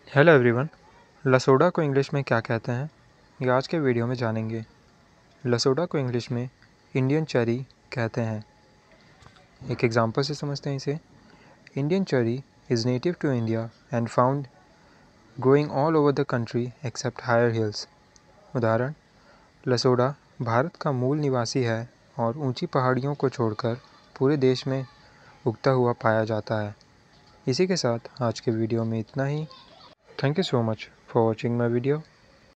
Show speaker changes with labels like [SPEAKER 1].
[SPEAKER 1] Hello everyone. लसोड़ा को English में क्या कहते हैं, ये आज के वीडियो में जानेंगे। लसोड़ा को इंग्लिश में इंडियन चेरी कहते हैं। एक एग्जांपल से समझते हैं इसे। Indian cherry is native to India and found growing all over the country except higher hills. उदाहरण, लसोड़ा भारत का मूल निवासी है और ऊंची पहाड़ियों को छोड़कर पूरे देश में उगता हुआ पाया जाता है। इसी के साथ आज के वीडियो में इतना ही। Thank you so much for watching my video.